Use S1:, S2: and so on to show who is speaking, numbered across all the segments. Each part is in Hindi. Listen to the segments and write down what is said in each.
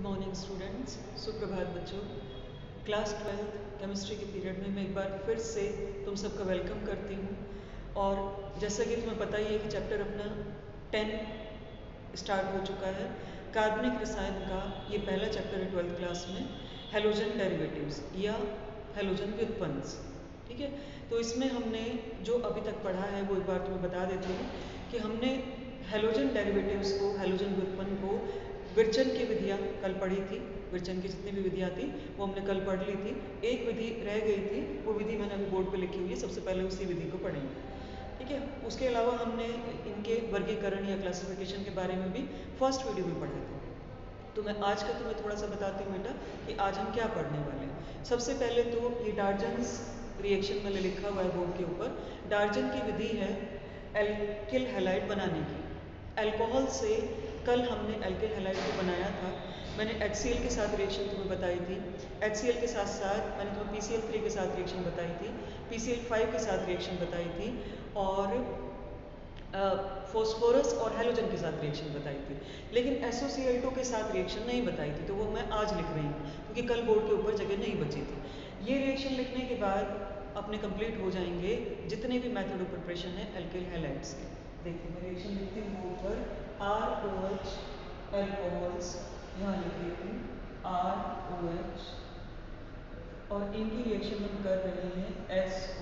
S1: मॉर्निंग स्टूडेंट्स, सुप्रभात बच्चों। क्लास 12 केमिस्ट्री के पीरियड में मैं एक बार फिर से तुम सबका वेलकम करती हूँ। और जैसा कि तुम्हें पता ही है कि चैप्टर अपना 10 स्टार्ट हो चुका है। कार्बनिक रसायन का ये पहला चैप्टर है 12th क्लास में, हैलोजन डेरिवेटिव्स या हैलोजन व्युत्पन्न। ठीक है, तो इसमें हमने जो अभी तक पढ़ा है वो एक बार तुम्हें बता देती हूँ कि हमने हैलोजन डेरिवेटिव्स को, हैलोजन व्युत्पन्न को विर्चन की विधियाँ कल पढ़ी थी। विर्चन की जितनी भी विधियाँ थी वो हमने कल पढ़ ली थी। एक विधि रह गई थी, वो विधि मैंने अभी बोर्ड पे लिखी हुई है, सबसे पहले उसी विधि को पढ़ेंगे। ठीक है, उसके अलावा हमने इनके वर्गीकरण या क्लासिफिकेशन के बारे में भी फर्स्ट वीडियो में पढ़ा था। तो मैं आज का तुम्हें थोड़ा सा बताती हूँ बेटा कि आज हम क्या पढ़ने वाले हैं। सबसे पहले तो ये डार्जन्स रिएक्शन मैंने लिखा हुआ है बोर्ड के ऊपर। डार्जन की विधि है एल्किल हैलाइड बनाने की। अल्कोहल से कल हमने एल्किल हैलाइड को बनाया था। मैंने HCl के साथ रिएक्शन तुम्हें बताई थी। HCl के साथ साथ मैंने तुम्हें PCl3 के साथ रिएक्शन बताई थी, PCl5 के साथ रिएक्शन बताई थी और फॉस्फोरस और हैलोजन के साथ रिएक्शन बताई थी। लेकिन SOCl2 के साथ रिएक्शन नहीं बताई थी, तो वो मैं आज लिख रही हूँ क्योंकि कल बोर्ड के ऊपर जगह नहीं बची थी। ये रिएक्शन लिखने के बाद अपने कंप्लीट हो जाएंगे जितने भी मेथड ऑफ प्रिपरेशन है एल्किल हैलाइड्स के। देखिए मैं रिएक्शन लिखती हूँ बोर्ड पर, ROH अल्कोहल्स, यहाँ लिख देती हूँ ROH, और इनकी रिएक्शन हम कर रहे हैं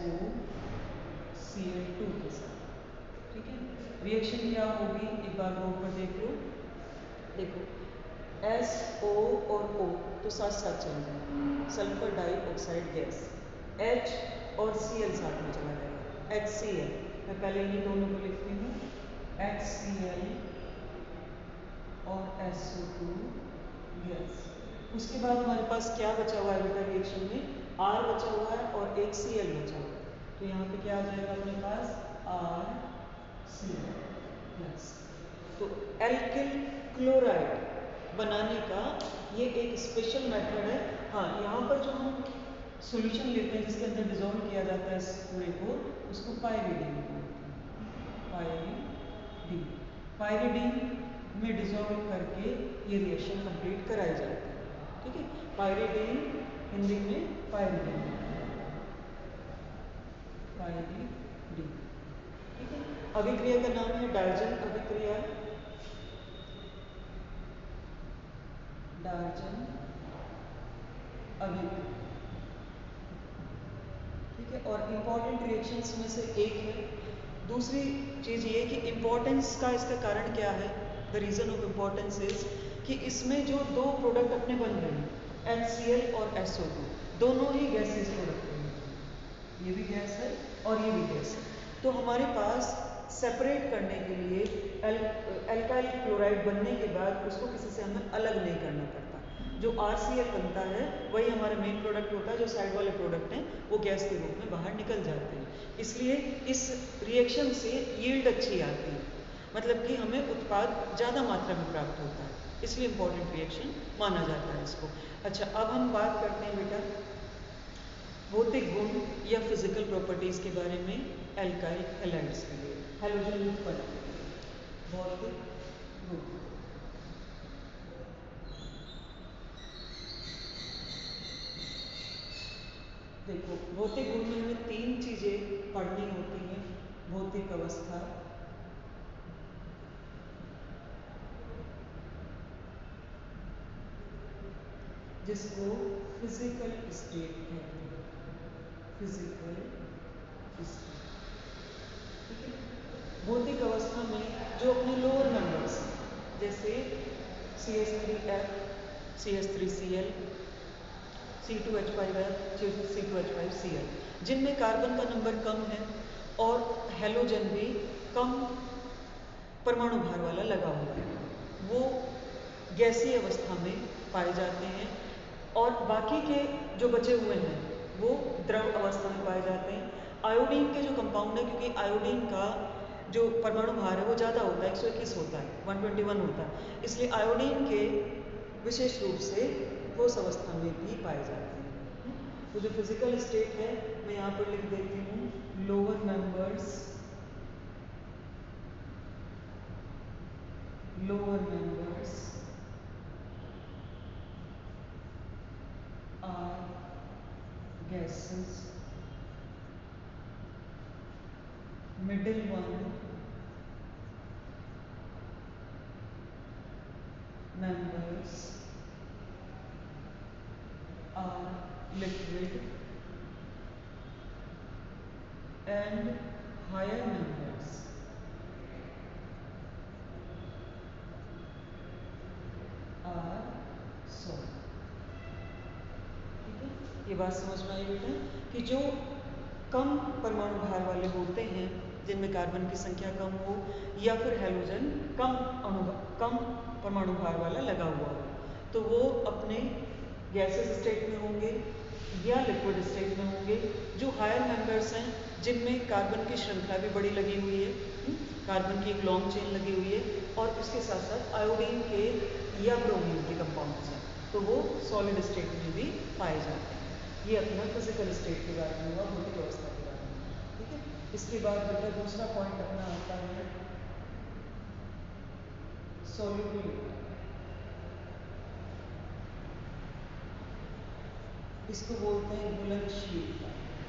S1: SOCl2 के साथ। ठीक है, रिएक्शन क्या होगी एक बार बोर्ड पर देख लो। देखो SO और O तो साथ साथ चल जाएगा, सल्फर डाइऑक्साइड गैस। H और Cl साथ में चला जाएगा, HCl। मैं पहले इन्हीं दोनों को लिखती हूँ, HCl और SO2 गैस। उसके बाद हमारे पास क्या बचा हुआ है बेटा रिएक्शन में, R बचा हुआ है और एक Cl बचा हुआ है। तो यहाँ पे क्या आ जाएगा अपने पास RCl प्लस। तो एल्किल क्लोराइड बनाने का ये एक स्पेशल मेथड है। हाँ, यहाँ पर जो हम सॉल्यूशन लेते हैं जिसके अंदर डिजोल्व किया जाता है इस पूरे को, उसको पायरिडीन बोलते हैं। पायरिडीन, पायरिडीन में डिजोल्व करके ये रिएक्शन कंप्लीट कराई जाती है। ठीक है, पायरिडीन हिंदी में पायरिडीन, पायरिडीन। ठीक है, अभिक्रिया का नाम है डार्जन अभिक्रिया, डार्जन अभिक्रिया। ठीक है, और इम्पॉर्टेंट रिएक्शंस में से एक है। दूसरी चीज़ ये कि इम्पोर्टेंस का इसका कारण क्या है, the reason of importance is कि इसमें जो दो प्रोडक्ट अपने बन रहे हैं HCl और SO2, दोनों ही गैसेस प्रोडक्ट हैं। ये भी गैस है और ये भी गैस है। तो हमारे पास सेपरेट करने के लिए एल्काइल क्लोराइड बनने के बाद उसको किसी से हमें अलग नहीं करना पड़ता। जो RCl बनता है वही हमारा मेन प्रोडक्ट होता है, जो साइड वाले प्रोडक्ट हैं वो गैस के रूप में बाहर निकल जाते हैं। इसलिए इस रिएक्शन से यील्ड अच्छी आती है, मतलब कि हमें उत्पाद ज़्यादा मात्रा में प्राप्त होता है, इसलिए इम्पोर्टेंट रिएक्शन माना जाता है इसको। अच्छा, अब हम बात करते हैं बेटा भौतिक गुण या फिजिकल प्रॉपर्टीज के बारे में एल्काइल हैलाइड्स के लिए, हैलोजन व्युत्पन्न के लिए। भौतिक गुण, देखो भौतिक गुण में हमें तीन चीजें पढ़नी होती हैं। भौतिक अवस्था, जिसको फिजिकल स्टेट कहते हैं, फिजिकल स्टेट। ठीक है, भौतिक अवस्था में जो अपने लोअर मेंबर्स जैसे CH3F, CH3Cl, C2H5F, C2H5Cl, जिनमें कार्बन का नंबर कम है और हैलोजन भी कम परमाणु भार वाला लगा हुआ है, वो गैसीय अवस्था में पाए जाते हैं। और बाकी के जो बचे हुए हैं वो द्रव अवस्था में पाए जाते हैं। आयोडीन के जो कंपाउंड है, क्योंकि आयोडीन का जो परमाणु भार है वो ज़्यादा होता है, 121 होता है, 121 होता है, इसलिए आयोडीन के विशेष रूप से ठोस अवस्था में भी पाए जाते हैं। तो जो फिजिकल स्टेट है मैं यहाँ पर लिख देती हूँ, lower members, lower members middle one members are liquid and higher members are solid। ठीक है, ये बात समझ में आई बेटा कि जो कम परमाणु भार वाले होते हैं जिनमें कार्बन की संख्या कम हो या फिर हैलोजन कम परमाणु भार वाला लगा हुआ हो, तो वो अपने गैसेस स्टेट में होंगे या लिक्विड स्टेट में होंगे। जो हायर मेंबर्स हैं जिनमें कार्बन की श्रृंखला भी बड़ी लगी हुई है, कार्बन की एक लॉन्ग चेन लगी हुई है और उसके साथ साथ आयोडीन के या ब्रोमीन के कंपाउंड्स हैं, तो वो सॉलिड स्टेट में भी पाए जाते हैं। ये अपना फिजिकल स्टेट के बारे में हुआ, भौतिक अवस्था के बारे में। ठीक है, इसके बाद बेटा दूसरा पॉइंट अपना आता है सॉल्युबिलिटी। इसको बोलते हैं घुलनशीलता।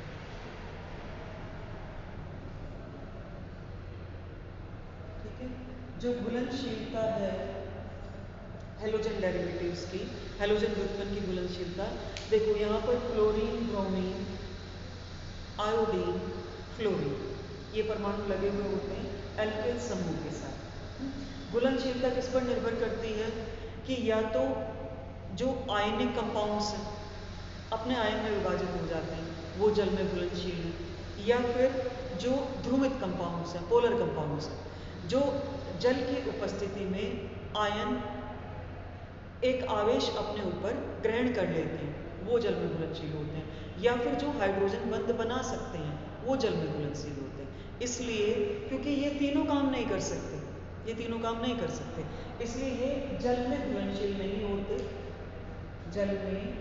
S1: ठीक है, जो घुलनशीलता है हैलोजन डेरिवेटिव्स की, हैलोजन व्युत्पन्न की घुलनशीलता, देखो यहाँ पर क्लोरीन, ब्रोमीन, आयोडीन, फ्लोरीन, ये परमाणु लगे हुए होते हैं एल्केल समूह के साथ। घुलनशीलता किस पर निर्भर करती है कि या तो जो आयनिक कंपाउंड्स हैं अपने आयन में विभाजित हो जाते हैं, वो जल में घुलनशील हैं, या फिर जो ध्रुवित कंपाउंड्स हैं, पोलर कंपाउंड्स हैं, जो जल की उपस्थिति में आयन एक आवेश अपने ऊपर ग्रहण कर लेते हैं, वो जल में घुलनशील होते हैं, या फिर जो हाइड्रोजन बंध बना सकते हैं वो जल में घुलनशील होते हैं। इसलिए क्योंकि ये तीनों काम नहीं कर सकते, ये तीनों काम नहीं कर सकते, इसलिए ये जल में घुलनशील नहीं होते, जल में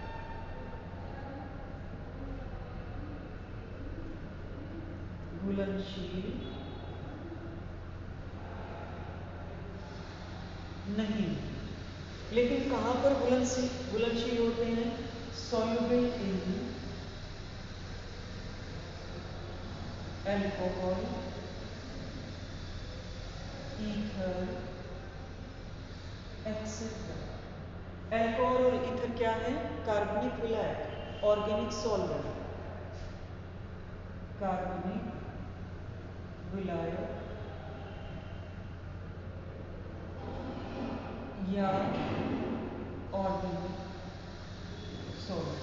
S1: घुलनशील नहीं। लेकिन कहाँ पर घुलनशील होते हैं? Soluble in alcohol, ether, etcetera. Alcohol और ईथर क्या है? कार्बनिक विलायक, ऑर्गेनिक सॉल्वेंट, कार्बनिक विलायक या ऑर्गेनिक सॉल्वेंट।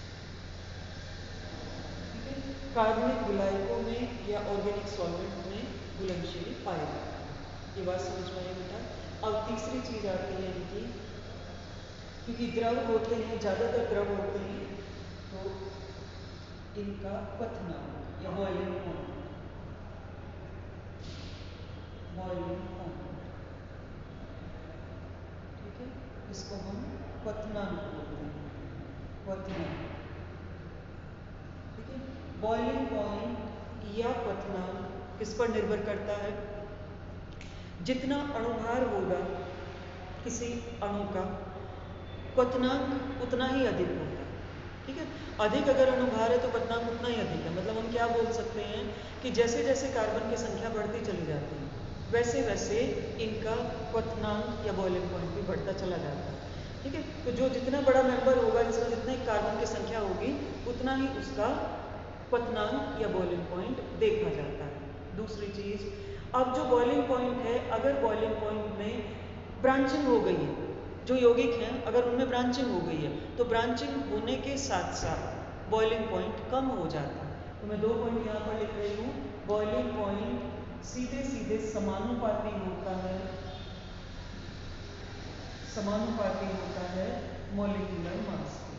S1: ठीक है, कार्बनिक विलायकों में या ऑर्गेनिक सॉल्वेंट में घुलनशील पाए जाते हैं। ये बात समझ में आई बेटा। अब तीसरी चीज आती है इनकी, क्योंकि द्रव होते हैं, ज्यादातर द्रव होते हैं, तो इनका क्वथनांक या बॉइलिंग पॉइंट, बॉइलिंग पॉइंट, ठीक है, इसको हम क्वथनांक बोलते हैं, क्वथनांक। ठीक है, बॉइलिंग पॉइंट या क्वथनांक किस पर निर्भर करता है? जितना अणुभार होगा किसी अणु का, क्वथनांक उतना ही अधिक होगा। ठीक है, अधिक अगर अणुभार है तो क्वथनांक उतना ही अधिक है। मतलब हम क्या बोल सकते हैं कि जैसे जैसे कार्बन की संख्या बढ़ती चली जाती है, वैसे वैसे इनका क्वथनांक या बॉइलिंग पॉइंट भी बढ़ता चला जाता है। ठीक है, तो जो जितना बड़ा मेंबर होगा, जिसमें जितने कार्बन की संख्या होगी, उतना ही उसका क्वथनांक या बॉइलिंग पॉइंट देखा जाता है। दूसरी चीज, अब जो बॉइलिंग पॉइंट है, अगर बॉइलिंग पॉइंट में ब्रांचिंग हो गई है, जो यौगिक हैं अगर उनमें ब्रांचिंग हो गई है, तो ब्रांचिंग होने के साथ साथ बॉइलिंग पॉइंट कम हो जाता है। तो मैं 2 पॉइंट यहाँ पर लिख रही हूँ। बॉइलिंग पॉइंट सीधे सीधे समानुपाती होता है, समानुपाती होता है मॉलिक्यूलर मास के,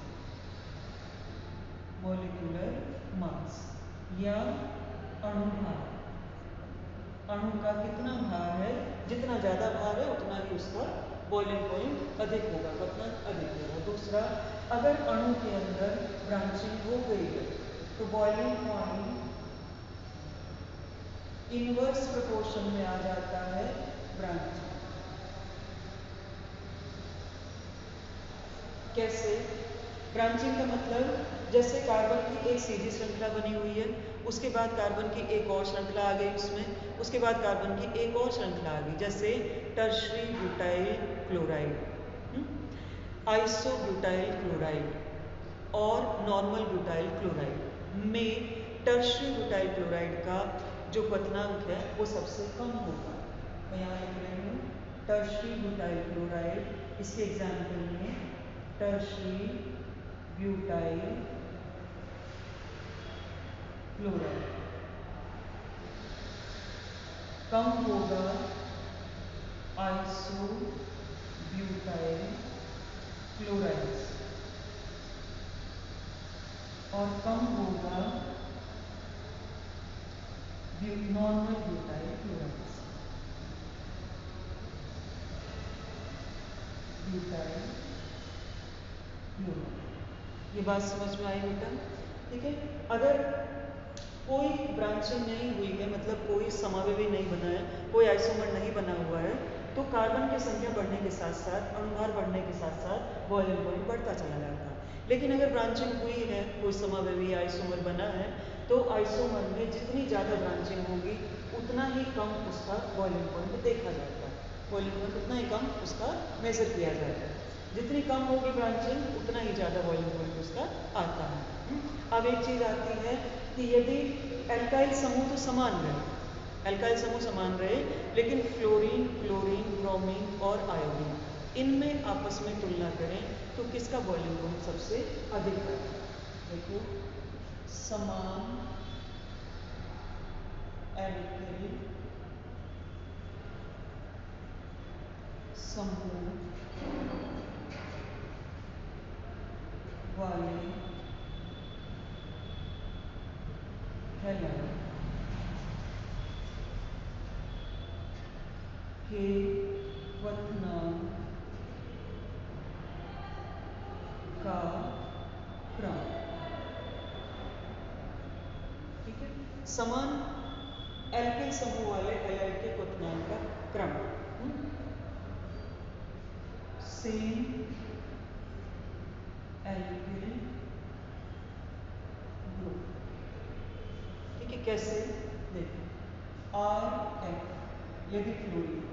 S1: मॉलिक्यूलर मास या अणु भार। अणु का कितना भार है, जितना ज्यादा भार है उतना ही उसका बॉइलिंग पॉइंट अधिक होगा, क्वथनांक अधिक होगा। दूसरा, अगर अणु के अंदर ब्रांचिंग हो गई है तो बॉइलिंग पॉइंट इनवर्स प्रोपोर्शन में आ जाता है ब्रांचिंग। कैसे? ब्रांचिंग का मतलब जैसे कार्बन की एक सीधी श्रृंखला बनी हुई है, उसके बाद कार्बन की एक और श्रृंखला आ गई उसमें, उसके बाद कार्बन की एक और श्रृंखला आ गई, जैसे tertiary butyl chloride, isobutyl chloride और नॉर्मल ब्यूटाइल क्लोराइड में टर्शरी ब्यूटाइल क्लोराइड का जो क्वथनांक है वो सबसे कम होगा। मैं यहाँ लिख रही हूँ टर्शरी ब्यूटाइल क्लोराइड, इसके एग्जाम्पल में टर्शरी ब्यूटाइल क्लोराइड कम होगा आइसोब्यूटाइल क्लोराइड और कम होगा normal butyl chloride. Butyl chloride, ये बात समझ में आई बेटा? ठीक है। अगर कोई ब्रांचिंग नहीं हुई है, मतलब कोई समावेवी नहीं बना है, कोई आइसोमर नहीं बना हुआ है, तो कार्बन की संख्या बढ़ने के साथ साथ, अणुभार बढ़ने के साथ साथ बॉइलिंग पॉइंट बढ़ता चला जाता है। लेकिन अगर ब्रांचिंग हुई है, कोई समावेवी आइसोमर बना है, तो आइसोमर में जितनी ज़्यादा ब्रांचिंग होगी उतना ही कम उसका बॉइलिंग पॉइंट देखा जाता है। बॉइलिंग पॉइंट उतना ही कम उसका मेजर किया जाता है। जितनी कम होगी ब्रांचिंग उतना ही ज़्यादा बॉइलिंग पॉइंट उसका आता है। अब एक चीज़ आती है कि यदि एल्काइल समूह तो समान रहे, एल्काइल समूह समान रहे, लेकिन फ्लोरीन, क्लोरीन, ब्रोमीन और आयोडीन इनमें आपस में तुलना करें तो किसका बॉइलिंग पॉइंट सबसे अधिक है? देखो, समान एल्काइल समूह वाले हैलाइड के क्वथनांक का क्रम, ठीक है, समान एल्किल समूह वाले हैलाइड के क्वथनांक का क्रम, सेम एल्किल ग्रुप, ठीक है। कैसे? देखो, आर एफ यदि फ्लोरीन,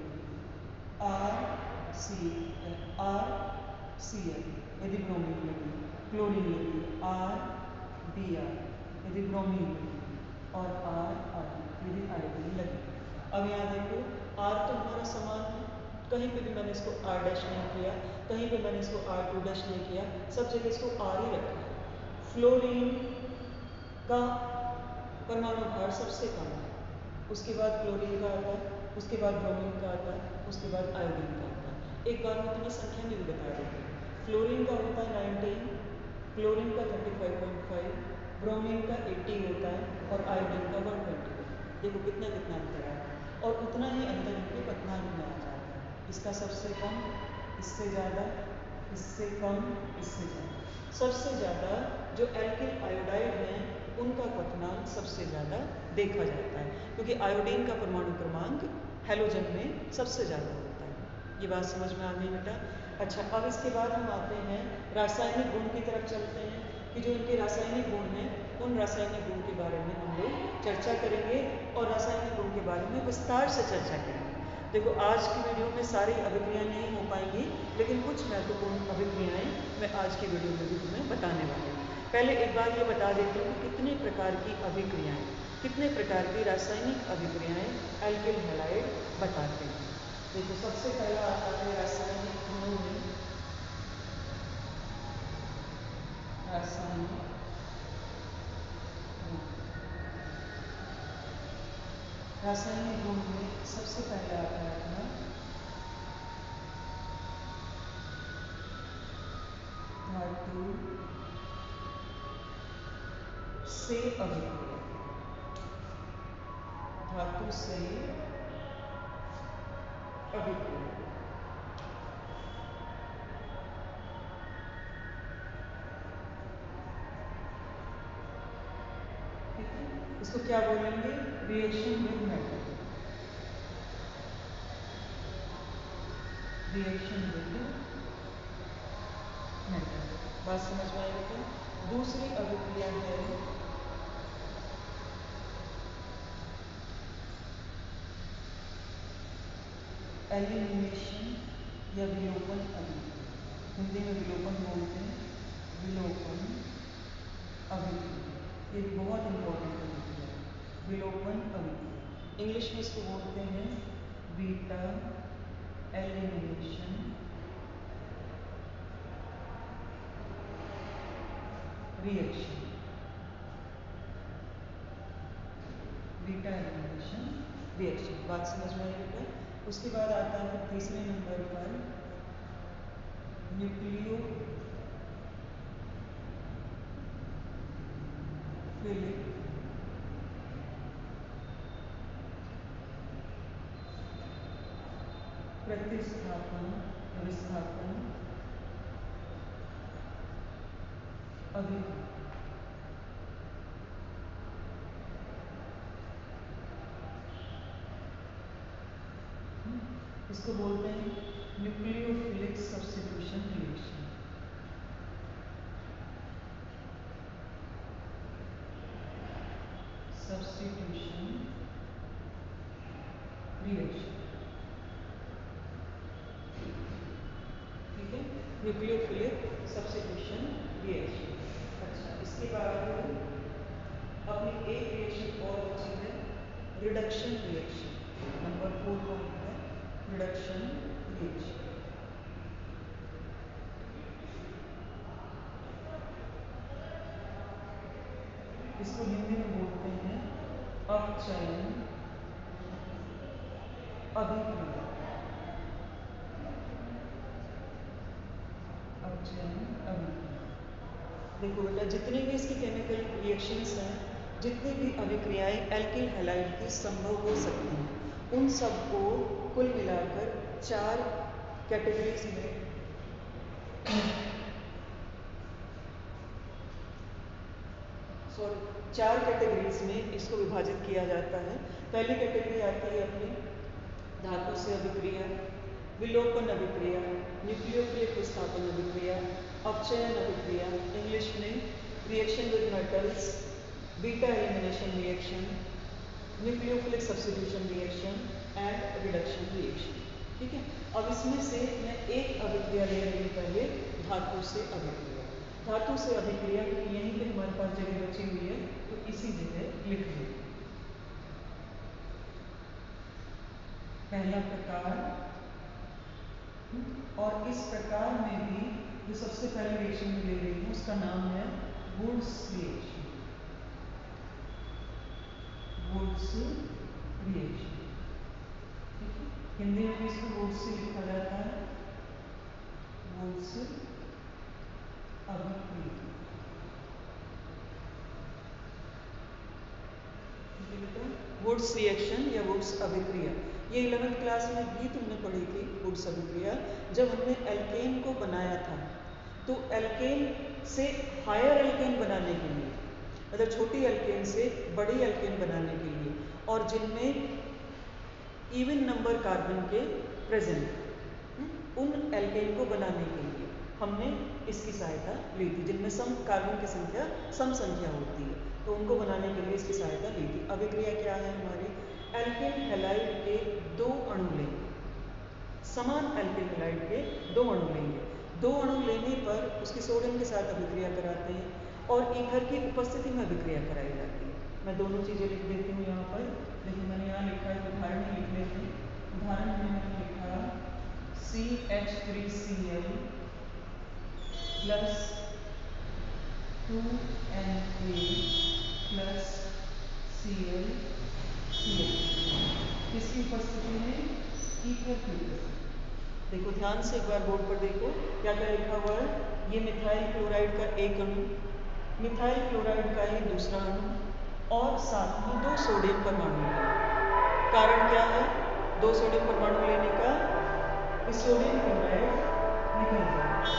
S1: आर सी एफ यदि ब्रोमीन लगी, क्लोरीन लगी, आर बी आर यदि ब्रोमीन लगी, और आर यदि आयोडीन लगी। अब यहाँ देखो, आर तो हमारा समान है, कहीं पे भी मैंने इसको आर डैश नहीं किया, कहीं पे मैंने इसको आर टू डैश नहीं किया, सब जगह इसको आर ही रखा है। फ्लोरीन का परमाणु भार सबसे कम है, उसके बाद क्लोरीन का आता है, उसके बाद ब्रोमीन का आता है, उसके बाद आयोडीन का आता है। एक बार में तुम्हें संख्या में भी बता देती हूँ। फ्लोरीन का होता है 19, क्लोरीन का 35.5, ब्रोमीन का 80 होता है और आयोडीन का 120। देखो कितना कितना अंतर है, और उतना ही अंतर इनके क्वथनांक में आ जाता है। इसका सबसे कम, इससे ज़्यादा, इससे कम, इससे ज़्यादा। सबसे ज़्यादा जो एल्किल आयोडाइड हैं उनका क्वथनांक सबसे ज़्यादा देखा जाता है, क्योंकि आयोडीन का परमाणु क्रमांक हैलोजन में सबसे ज़्यादा होता है। ये बात समझ में आ गई बेटा? अच्छा, अब इसके बाद हम आते हैं रासायनिक गुण की तरफ चलते हैं, कि जो इनके रासायनिक गुण हैं उन रासायनिक गुण के बारे में हम लोग चर्चा करेंगे और रासायनिक गुण के बारे में विस्तार से चर्चा करेंगे। देखो, आज की वीडियो में सारी अभिक्रियाएं नहीं हो पाएंगी, लेकिन कुछ महत्वपूर्ण अभिक्रियाएं मैं आज की वीडियो में भी तुम्हें बताने वाली हूँ। पहले एक बार ये बता देती हूँ कि कितने प्रकार की अभिक्रियाएं, कितने प्रकार की रासायनिक अभिक्रियाएं एल्किल हैलाइड बताते हैं। देखो, सबसे पहला आता है रासायनिक गुणों में, रासायनिक गुण। रासायनिक गुण में सबसे पहले आता है अपना धातु से अभिक्रिया, धातु से अभिक्रिया। ठीक है, इसको क्या बोलेंगे? Reaction with metal, reaction with metal. बात समझ में आई बेटा? दूसरी अभिक्रिया है एलिमिनेशन या विलोपन अभिक्रिया। हिंदी में विलोपन बोलते हैं, विलोपन अभिक्रिया। ये भी बहुत इंपॉर्टेंट अभिक्रिया है, विलोपन अभिक्रिया। इंग्लिश में इसको बोलते हैं beta elimination reaction. Beta elimination reaction, बात समझ में आई बेटा? उसके बाद आता है तीसरे नंबर पर न्यूक्लियोफिलिक प्रतिस्थापन विस्थापन अभिक्रिया। इसको बोलते हैं nucleophilic substitution reaction. Substitution reaction, ठीक है, न्यूक्लियोफिलिक सब्स्टिट्यूशन रिएक्शन। अच्छा, इसके बाद अपनी एक रिएक्शन और बची है, रिडक्शन रिएक्शन। नंबर 4 पॉइंट है रिडक्शन रिएक्शन। इसको हिंदी में बोलते हैं अपचयन अभिक्रिया। अपचयन अभिक्रिया। देखो बेटा, जितने भी इसकी केमिकल रिएक्शंस हैं, जितनी भी अभिक्रियाएं एल्किल हैलाइड की संभव हो सकती हैं, उन सबको कुल मिलाकर 4 कैटेगरीज में चार कैटेगरीज में इसको विभाजित किया जाता है। पहली कैटेगरी आती है अपनी धातु से अभिक्रिया, विलोपन अभिक्रिया, न्यूक्लियोफिलिक विस्थापन अभिक्रिया, अपचयन अभिक्रिया, इंग्लिश में reaction with metals, beta elimination reaction, nucleophilic substitution reaction and reduction reaction. ठीक है, अब इसमें से मैं एक अभिक्रिया ले रही हूँ, पहले धातु से अभिक्रिया। धातु से अभिक्रिया यहीं पे हमारे पास जगह बची हुई है, तो इसी जगह लिख लीजिए। पहला प्रकार, और इस प्रकार में भी जो सबसे पहले रिएक्शन में ले रही हूँ उसका नाम है वुड्स रिएक्शन। वुड्स रिएक्शन, ठीक है, हिंदी में भी इसको वुड्स से लिखा जाता है, वुड्स अभिक्रिया। वुड्स रिएक्शन या वुड्स अभिक्रिया, ये 11th क्लास में भी तुमने पढ़ी थी। वुड्स अभिक्रिया जब हमने एल्केन को बनाया था, तो एल्केन से हायर एल्केन बनाने के लिए, मतलब छोटी एल्केन से बड़ी एल्केन बनाने के लिए, और जिनमें इवन नंबर कार्बन के प्रेजेंट, उन एल्केन को बनाने के लिए हमने इसकी सहायता ली थी, जिनमें सम कार्बन की संख्या सम संख्या होती है, तो उनको बनाने के लिए इसकी सहायता ली थी। अभिक्रिया क्या है हमारी, एल्किल हैलाइड के 2 अणु लेंगे, समान एल्किल हैलाइड के 2 अणु लेंगे। 2 अणु लेने पर उसकी सोडियम के साथ अभिक्रिया कराते हैं और ईथर की उपस्थिति में अभिक्रिया कराई जाती है। मैं दोनों चीज़ें लिख देती हूँ यहाँ पर, लेकिन मैंने यहाँ लिखा है, उदाहरण में लिख लेते हैं। उदाहरण में मैंने लिखा CH3Cl plus 2Na plus Cl, किसकी उपस्थिति में, ईथर की उपस्थिति। देखो ध्यान से एक बार बोर्ड पर देखो क्या क्या लिखा हुआ है। ये मिथाइल क्लोराइड का एक अणु, मिथाइल क्लोराइड का ही दूसरा अणु, और साथ में 2 सोडियम परमाणु। कारण क्या है 2 सोडियम परमाणु लेने का, इस सोडियम क्लोराइड निकल जाए।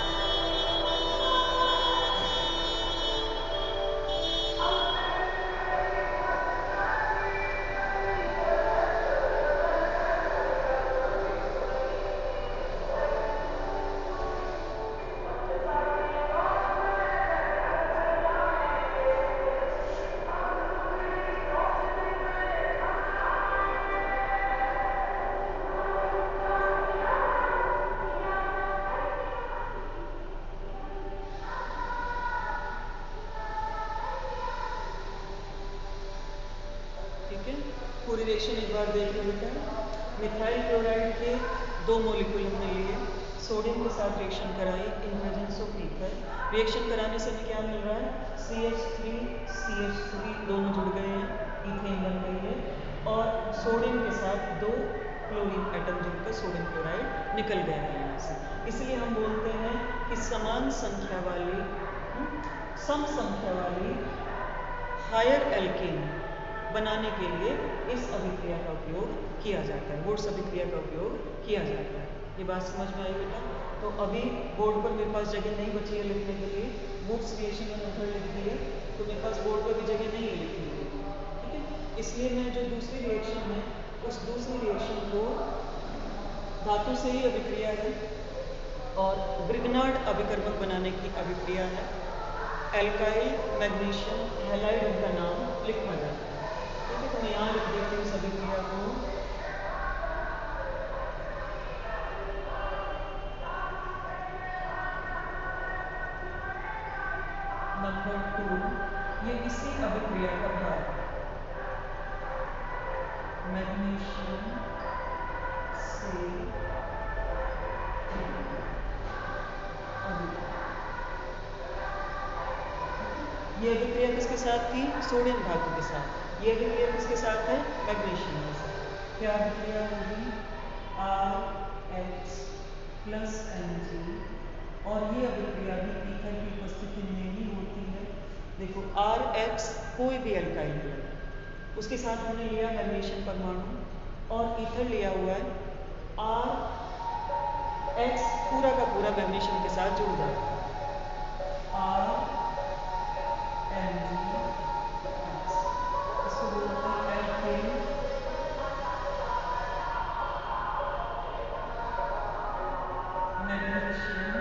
S1: एक बार देख लो बेटा। मिथाइल क्लोराइड के 2 मॉलिक्यूल हमने लिए, सोडियम के साथ रिएक्शन कराई in presence of ether. Reaction कराने से हमें क्या मिल रहा है, CH3 दोनों जुड़ गए हैं, इथेन बन गई है, और सोडियम के साथ 2 क्लोरीन एटम जुड़कर सोडियम क्लोराइड निकल गया है यहाँ से। इसलिए हम बोलते हैं कि समान संख्या वाली सम संख्या वाली हायर एल्केन बनाने के लिए इस अभिक्रिया का उपयोग किया जाता है, वुड्स अभिक्रिया का उपयोग किया जाता है। ये बात समझ में आई बेटा? तो अभी बोर्ड पर मेरे पास जगह नहीं बची है लिखने के लिए, वुड्स रिएक्शन में मेथड लिख दी है, तो मेरे पास बोर्ड पर भी जगह नहीं है लिखने के लिए, ठीक है? इसलिए मैं जो दूसरी रिएक्शन है, उस दूसरी रिएक्शन को धातु से ही अभिक्रिया है और ग्रिग्नार्ड अभिकर्मक बनाने की अभिक्रिया है। एल्काइल मैग्नीशियम हैलाइड उनका नाम लिखा जाता है, ठीक है? तो मैं यहाँ लिख देती हूँ इस अभिक्रिया को। नंबर 2, ये इसी अभिक्रिया का भाग मैग्नीशियम से ये अभिक्रिया किसके साथ थी, सोडियम धातु के साथ। ये अभिक्रिया किसके साथ है, मैग्नीशियम के साथ। क्या अभिक्रिया होगी, RH प्लस Mg, और ये अभिक्रिया भी ईथर की उपस्थिति में ही होती है। देखो RH कोई भी एल्काइल है, उसके साथ हमने लिया मैग्नीशियम परमाणु, और ईथर लिया हुआ है, RH पूरा का पूरा मैग्नीशियम के साथ जुड़ जाता है, इसको बोलते हैं एल्केन मैग्नीशियम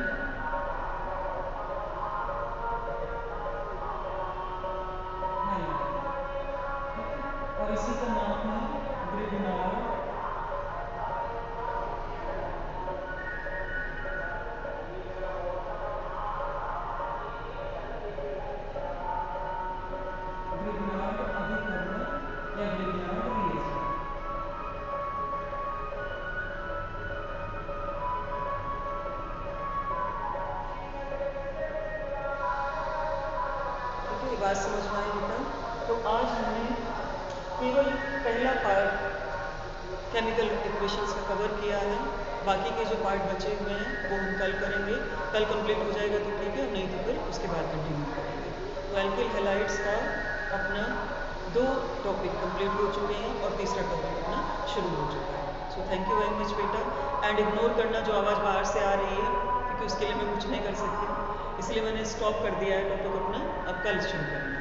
S1: हैलाइड, और इसी का नाम है ग्रिग्नार्ड अभिकर्मक या ग्रिग्नार्ड रिएजेंट। बात समझ में आई बेटा? तो आज हमने केवल पहला पार्ट केमिकल इक्वेशंस का कवर किया है, बाकी के जो पार्ट बचे हुए हैं वो हम कल करेंगे। कल कंप्लीट हो जाएगा तो ठीक है, नहीं तो फिर उसके बाद कंटिन्यू करेंगे। तो एल्किल हैलाइड्स का अपना 2 टॉपिक कंप्लीट हो चुके हैं और तीसरा टॉपिक अपना शुरू हो चुका है। So thank you very much बेटा, एंड इग्नोर करना जो आवाज़ बाहर से आ रही है, क्योंकि उसके लिए मैं कुछ नहीं कर सकती, इसलिए मैंने स्टॉप कर दिया है टॉपिक अपना, अब कल शुरू करेंगे।